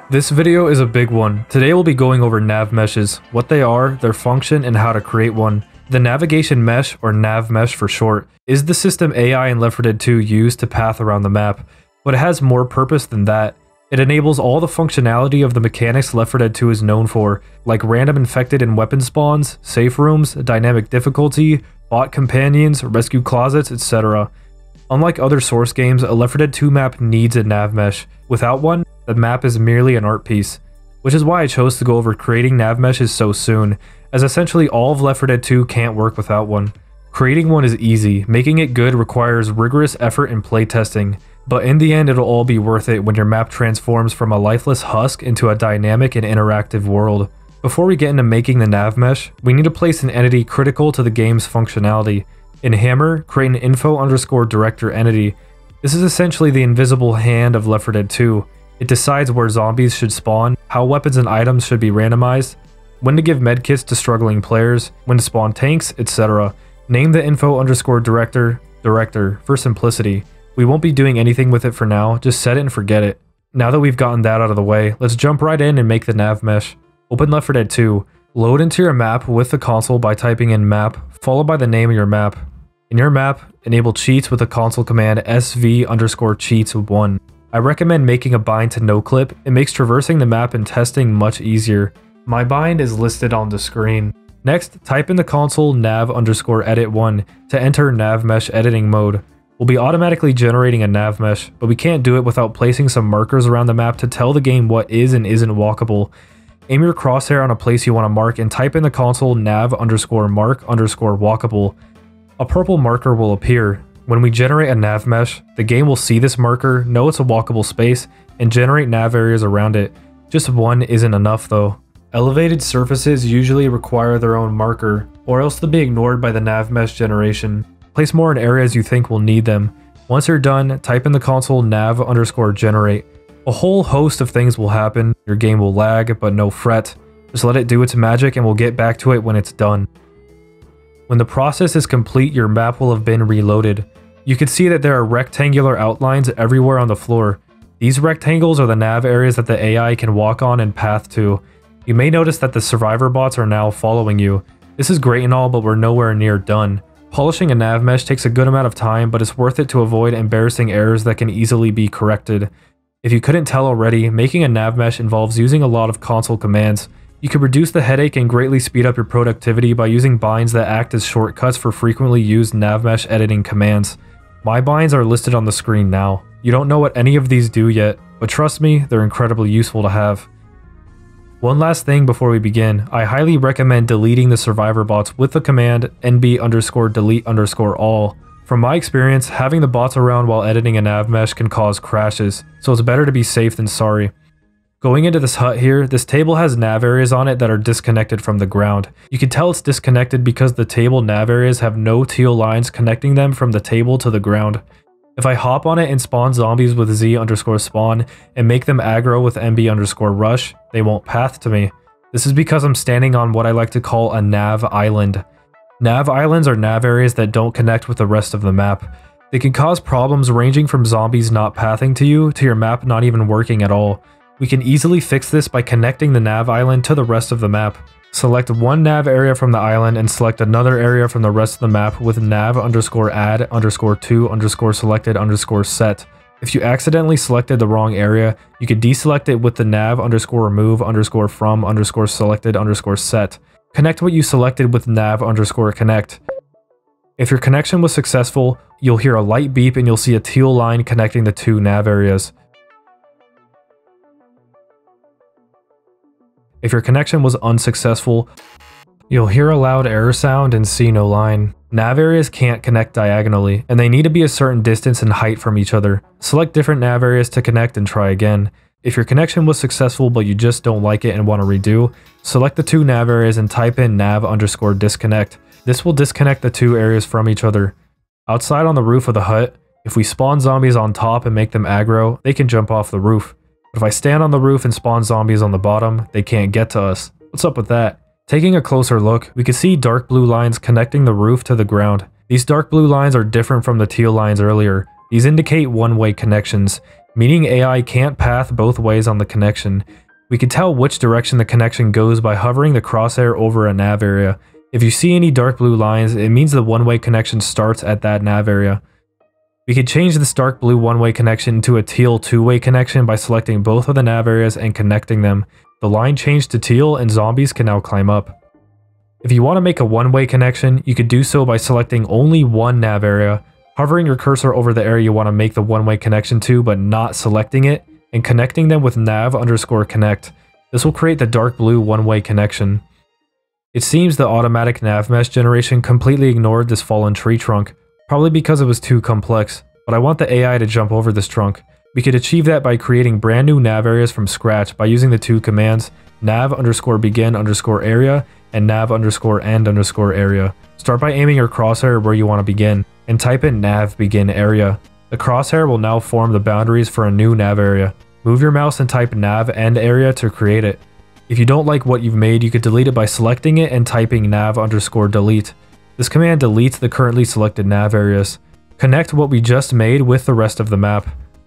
This video is a big one. Today we'll be going over nav meshes, what they are, their function, and how to create one. The navigation mesh, or nav mesh for short, is the system AI in Left 4 Dead 2 used to path around the map, but it has more purpose than that. It enables all the functionality of the mechanics Left 4 Dead 2 is known for, like random infected and weapon spawns, safe rooms, dynamic difficulty, bot companions, rescue closets, etc. Unlike other Source games, a Left 4 Dead 2 map needs a nav mesh. Without one, the map is merely an art piece. Which is why I chose to go over creating nav meshes so soon, as essentially all of Left 4 Dead 2 can't work without one. Creating one is easy, making it good requires rigorous effort and playtesting, but in the end it'll all be worth it when your map transforms from a lifeless husk into a dynamic and interactive world. Before we get into making the nav mesh, we need to place an entity critical to the game's functionality. In Hammer, create an info_director entity. This is essentially the invisible hand of Left 4 Dead 2. It decides where zombies should spawn, how weapons and items should be randomized, when to give medkits to struggling players, when to spawn tanks, etc. Name the info_director director for simplicity. We won't be doing anything with it for now, just set it and forget it. Now that we've gotten that out of the way, let's jump right in and make the nav mesh. Open Left 4 Dead 2. Load into your map with the console by typing in map, followed by the name of your map. In your map, enable cheats with the console command sv_cheats1. I recommend making a bind to noclip. It makes traversing the map and testing much easier. My bind is listed on the screen. Next, type in the console nav_edit1 to enter nav mesh editing mode. We'll be automatically generating a nav mesh, but we can't do it without placing some markers around the map to tell the game what is and isn't walkable. Aim your crosshair on a place you want to mark and type in the console nav_mark_walkable. A purple marker will appear. When we generate a nav mesh, the game will see this marker, know it's a walkable space, and generate nav areas around it. Just one isn't enough though. Elevated surfaces usually require their own marker, or else they'll be ignored by the nav mesh generation. Place more in areas you think will need them. Once you're done, type in the console nav_generate. A whole host of things will happen. Your game will lag, but no fret. Just let it do its magic and we'll get back to it when it's done. When the process is complete, your map will have been reloaded. You can see that there are rectangular outlines everywhere on the floor. These rectangles are the nav areas that the AI can walk on and path to. You may notice that the survivor bots are now following you. This is great and all, but we're nowhere near done. Polishing a nav mesh takes a good amount of time, but it's worth it to avoid embarrassing errors that can easily be corrected. If you couldn't tell already, making a nav mesh involves using a lot of console commands. You can reduce the headache and greatly speed up your productivity by using binds that act as shortcuts for frequently used nav mesh editing commands. My binds are listed on the screen now. You don't know what any of these do yet, but trust me, they're incredibly useful to have. One last thing before we begin, I highly recommend deleting the survivor bots with the command nb_delete_all. From my experience, having the bots around while editing a nav mesh can cause crashes, so it's better to be safe than sorry. Going into this hut here, this table has nav areas on it that are disconnected from the ground. You can tell it's disconnected because the table nav areas have no teal lines connecting them from the table to the ground. If I hop on it and spawn zombies with z_spawn and make them aggro with mb_rush, they won't path to me. This is because I'm standing on what I like to call a nav island. Nav islands are nav areas that don't connect with the rest of the map. They can cause problems ranging from zombies not pathing to you to your map not even working at all. We can easily fix this by connecting the nav island to the rest of the map. Select one nav area from the island and select another area from the rest of the map with nav_add_2_selected_set. If you accidentally selected the wrong area, you could deselect it with the nav_remove_from_selected_set. Connect what you selected with nav_connect. If your connection was successful, you'll hear a light beep and you'll see a teal line connecting the two nav areas. If your connection was unsuccessful, you'll hear a loud error sound and see no line. Nav areas can't connect diagonally, and they need to be a certain distance and height from each other. Select different nav areas to connect and try again. If your connection was successful but you just don't like it and want to redo, select the two nav areas and type in nav_disconnect. This will disconnect the two areas from each other. Outside on the roof of the hut, if we spawn zombies on top and make them aggro, they can jump off the roof. But if I stand on the roof and spawn zombies on the bottom, they can't get to us. What's up with that? Taking a closer look, we can see dark blue lines connecting the roof to the ground. These dark blue lines are different from the teal lines earlier. These indicate one-way connections. meaning AI can't path both ways on the connection. We can tell which direction the connection goes by hovering the crosshair over a nav area. If you see any dark blue lines, it means the one-way connection starts at that nav area. We can change this dark blue one-way connection to a teal two-way connection by selecting both of the nav areas and connecting them. The line changed to teal and zombies can now climb up. If you want to make a one-way connection, you could do so by selecting only one nav area, hovering your cursor over the area you want to make the one-way connection to but not selecting it, and connecting them with nav_connect. This will create the dark blue one-way connection. It seems the automatic Nav Mesh generation completely ignored this fallen tree trunk, probably because it was too complex, but I want the AI to jump over this trunk. We could achieve that by creating brand new nav areas from scratch by using the two commands nav_begin_area and nav_end_area. Start by aiming your crosshair where you want to begin, and type in nav begin area. The crosshair will now form the boundaries for a new nav area. Move your mouse and type nav end area to create it. If you don't like what you've made, you could delete it by selecting it and typing nav_delete. This command deletes the currently selected nav areas. Connect what we just made with the rest of the map.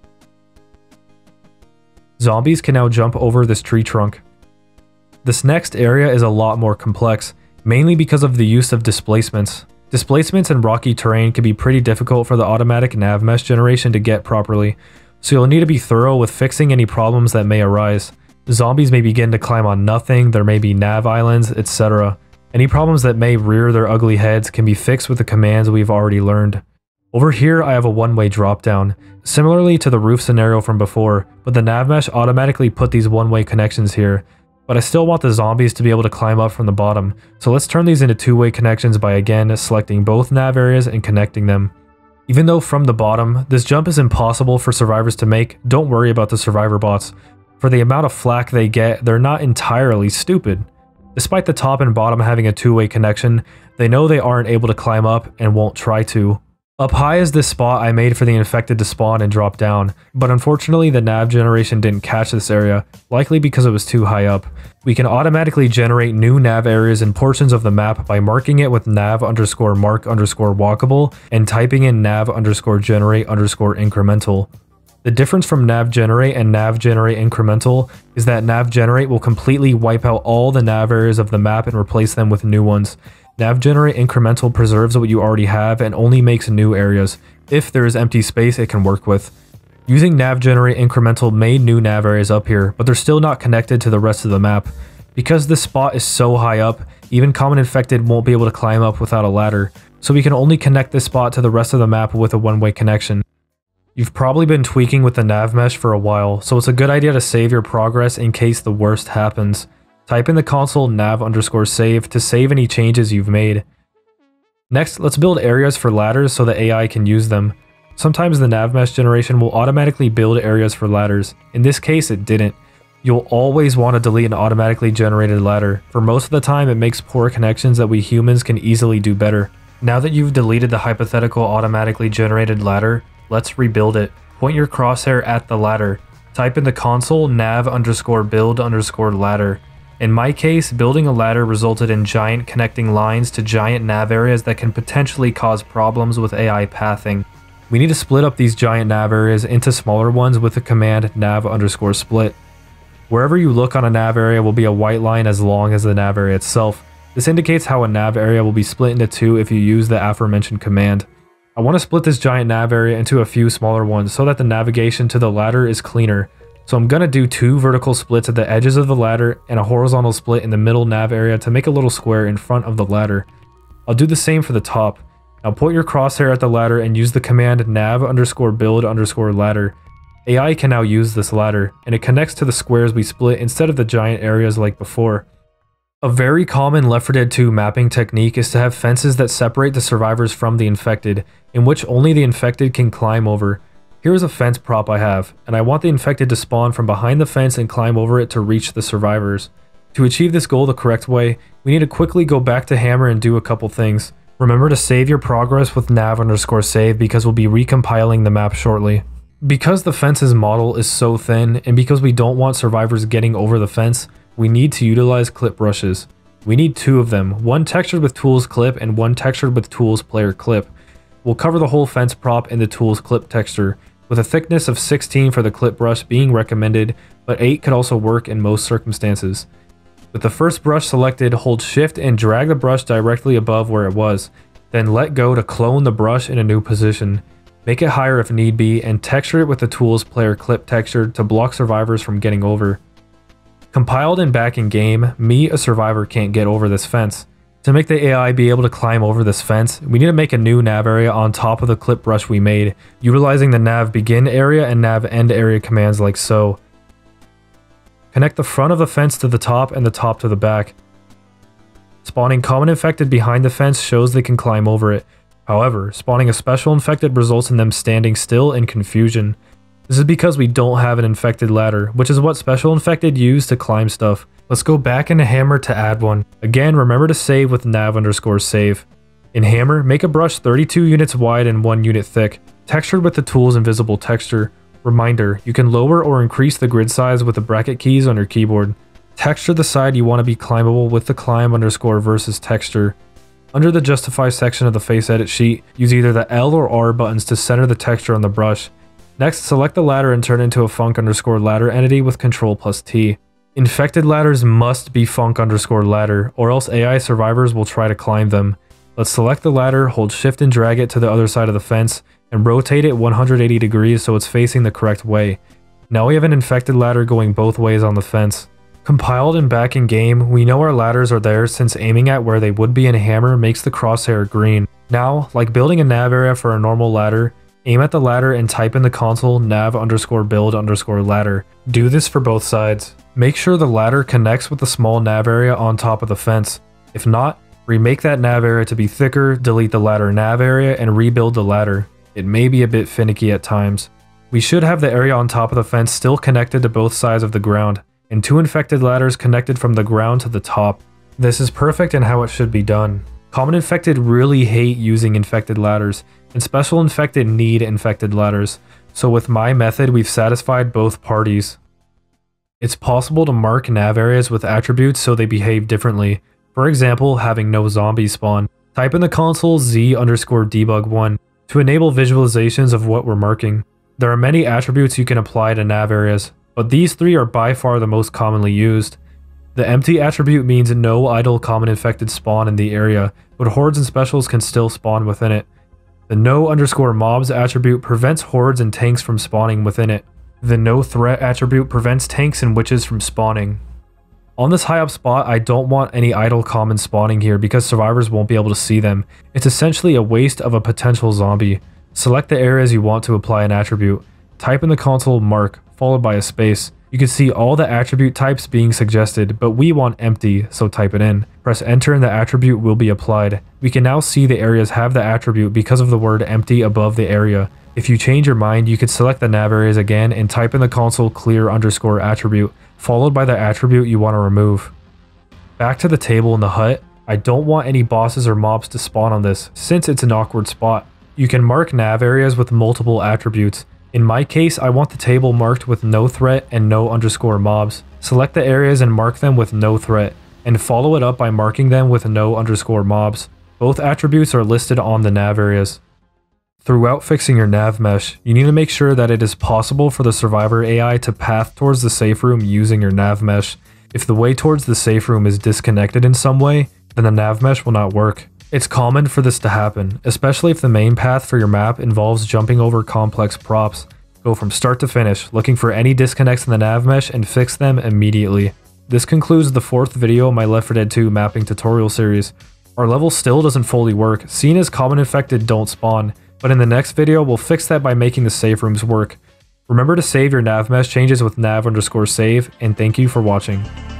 Zombies can now jump over this tree trunk. This next area is a lot more complex, mainly because of the use of displacements. Displacements in rocky terrain can be pretty difficult for the automatic Nav Mesh generation to get properly, so you'll need to be thorough with fixing any problems that may arise. Zombies may begin to climb on nothing, there may be nav islands, etc. Any problems that may rear their ugly heads can be fixed with the commands we've already learned. Over here I have a one-way dropdown, similarly to the roof scenario from before, but the Nav Mesh automatically put these one-way connections here. But I still want the zombies to be able to climb up from the bottom, so let's turn these into two-way connections by again selecting both nav areas and connecting them. Even though from the bottom, this jump is impossible for survivors to make, don't worry about the survivor bots. For the amount of flack they get, they're not entirely stupid. Despite the top and bottom having a two-way connection, they know they aren't able to climb up and won't try to. Up high is this spot I made for the infected to spawn and drop down, but unfortunately the Nav Generation didn't catch this area, likely because it was too high up. We can automatically generate new nav areas in portions of the map by marking it with nav_mark_walkable and typing in nav_generate_incremental. The difference from Nav Generate and Nav Generate Incremental is that Nav Generate will completely wipe out all the nav areas of the map and replace them with new ones. Nav Generate Incremental preserves what you already have and only makes new areas. If there is empty space it can work with. Using Nav Generate Incremental made new nav areas up here, but they're still not connected to the rest of the map. Because this spot is so high up, even common infected won't be able to climb up without a ladder, so we can only connect this spot to the rest of the map with a one-way connection. You've probably been tweaking with the Nav Mesh for a while, so it's a good idea to save your progress in case the worst happens. Type in the console nav_save to save any changes you've made. Next, let's build areas for ladders so the AI can use them. Sometimes the Nav Mesh generation will automatically build areas for ladders. In this case, it didn't. You'll always want to delete an automatically generated ladder. For most of the time, it makes poor connections that we humans can easily do better. Now that you've deleted the hypothetical automatically generated ladder, let's rebuild it. Point your crosshair at the ladder. Type in the console nav_build_ladder. In my case, building a ladder resulted in giant connecting lines to giant nav areas that can potentially cause problems with AI pathing. We need to split up these giant nav areas into smaller ones with the command nav_split. Wherever you look on a nav area will be a white line as long as the nav area itself. This indicates how a nav area will be split into two if you use the aforementioned command. I want to split this giant nav area into a few smaller ones so that the navigation to the ladder is cleaner. So I'm gonna do two vertical splits at the edges of the ladder and a horizontal split in the middle nav area to make a little square in front of the ladder. I'll do the same for the top. Now point your crosshair at the ladder and use the command nav_build_ladder. AI can now use this ladder, and it connects to the squares we split instead of the giant areas like before. A very common Left 4 Dead 2 mapping technique is to have fences that separate the survivors from the infected, in which only the infected can climb over. Here's a fence prop I have, and I want the infected to spawn from behind the fence and climb over it to reach the survivors. To achieve this goal the correct way, we need to quickly go back to Hammer and do a couple things. Remember to save your progress with nav_save because we'll be recompiling the map shortly. Because the fence's model is so thin, and because we don't want survivors getting over the fence, we need to utilize clip brushes. We need two of them, one textured with tools clip and one textured with tools player clip. We'll cover the whole fence prop in the tools clip texture. with a thickness of 16 for the clip brush being recommended, but 8 could also work in most circumstances. With the first brush selected, hold shift and drag the brush directly above where it was, then let go to clone the brush in a new position. Make it higher if need be, and texture it with the tools player clip texture to block survivors from getting over. Compiled and back in game, me, a survivor, can't get over this fence. To make the AI be able to climb over this fence, we need to make a new nav area on top of the clip brush we made, utilizing the nav begin area and nav end area commands like so. Connect the front of the fence to the top and the top to the back. Spawning common infected behind the fence shows they can climb over it. However, spawning a special infected results in them standing still in confusion. This is because we don't have an infected ladder, which is what special infected use to climb stuff. Let's go back into Hammer to add one. Again, remember to save with nav_save. In Hammer, make a brush 32 units wide and 1 unit thick, textured with the tool's invisible texture. Reminder, you can lower or increase the grid size with the bracket keys on your keyboard. Texture the side you want to be climbable with the climb_versus texture. Under the justify section of the face edit sheet, use either the L or R buttons to center the texture on the brush. Next, select the ladder and turn it into a func_ladder entity with Ctrl+T. Infected ladders must be func_ladder, or else AI survivors will try to climb them. Let's select the ladder, hold shift and drag it to the other side of the fence, and rotate it 180 degrees so it's facing the correct way. Now we have an infected ladder going both ways on the fence. Compiled and back in game, we know our ladders are there since aiming at where they would be in Hammer makes the crosshair green. Now, like building a nav area for a normal ladder, aim at the ladder and type in the console nav_build_ladder. Do this for both sides. Make sure the ladder connects with the small nav area on top of the fence. If not, remake that nav area to be thicker, delete the ladder nav area, and rebuild the ladder. It may be a bit finicky at times. We should have the area on top of the fence still connected to both sides of the ground, and 2 infected ladders connected from the ground to the top. This is perfect and how it should be done. Common infected really hate using infected ladders, and special infected need infected ladders, so with my method we've satisfied both parties. It's possible to mark nav areas with attributes so they behave differently. For example, having no zombies spawn. Type in the console z_debug1 to enable visualizations of what we're marking. There are many attributes you can apply to nav areas, but these 3 are by far the most commonly used. The empty attribute means no idle common infected spawn in the area, but hordes and specials can still spawn within it. The no_mobs attribute prevents hordes and tanks from spawning within it. The no threat attribute prevents tanks and witches from spawning. On this high up spot, I don't want any idle common spawning here because survivors won't be able to see them. It's essentially a waste of a potential zombie. Select the areas you want to apply an attribute. Type in the console mark, followed by a space. You can see all the attribute types being suggested, but we want empty, so type it in. Press enter and the attribute will be applied. We can now see the areas have the attribute because of the word empty above the area. If you change your mind, you could select the nav areas again and type in the console clear_attribute, followed by the attribute you want to remove. Back to the table in the hut, I don't want any bosses or mobs to spawn on this, since it's an awkward spot. You can mark nav areas with multiple attributes. In my case, I want the table marked with no threat and no_mobs. Select the areas and mark them with no threat, and follow it up by marking them with no_mobs. Both attributes are listed on the nav areas. Throughout fixing your nav mesh, you need to make sure that it is possible for the survivor AI to path towards the safe room using your nav mesh. If the way towards the safe room is disconnected in some way, then the nav mesh will not work. It's common for this to happen, especially if the main path for your map involves jumping over complex props. Go from start to finish, looking for any disconnects in the nav mesh and fix them immediately. This concludes the 4th video of my Left 4 Dead 2 mapping tutorial series. Our level still doesn't fully work, seeing as common infected don't spawn, but in the next video we'll fix that by making the safe rooms work. Remember to save your nav mesh changes with nav_save, and thank you for watching.